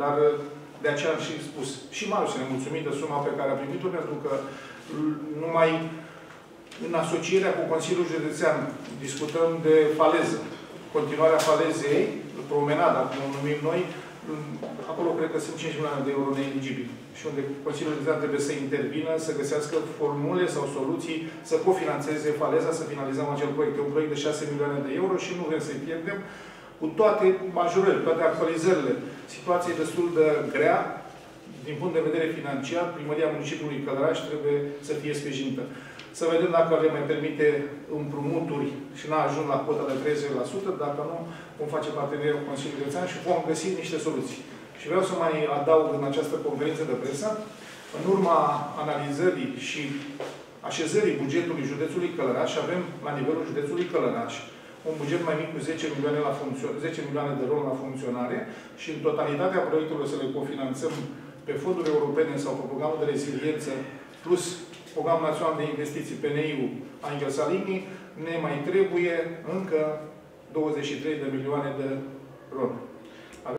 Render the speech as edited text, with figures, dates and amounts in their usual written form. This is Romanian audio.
dar de aceea am și spus. Și Marius ne mulțumit de suma pe care a primit-o, pentru că numai în asocierea cu Consiliul Județean discutăm de faleză. Continuarea falezei, promenada, cum o numim noi, acolo cred că sunt 5 milioane de euro neeligibili. Și unde Consiliul Județean trebuie să intervină, să găsească formule sau soluții, să cofinanțeze faleza, să finalizăm acel proiect. E un proiect de 6 milioane de euro și nu vrem să-i pierdem, cu toate majorările, toate actualizările. Situația e destul de grea. Din punct de vedere financiar, Primăria Municipiului Călăraș trebuie să fie sprijinită. Să vedem dacă le mai permite împrumuturi și n-a ajuns la cota de 30%, dacă nu, vom face parteneriat cu Consiliul Județean și vom găsi niște soluții. Și vreau să mai adaug în această conferință de presă, în urma analizării și așezării bugetului județului Călăraș, avem la nivelul județului Călăraș un buget mai mic cu 10 milioane de luni la funcționare și în totalitatea proiectelor să le cofinanțăm pe fonduri europene sau pe programul de reziliență plus Programul Național de Investiții, PNI-ul Angel Salini, ne mai trebuie încă 23 de milioane de RON.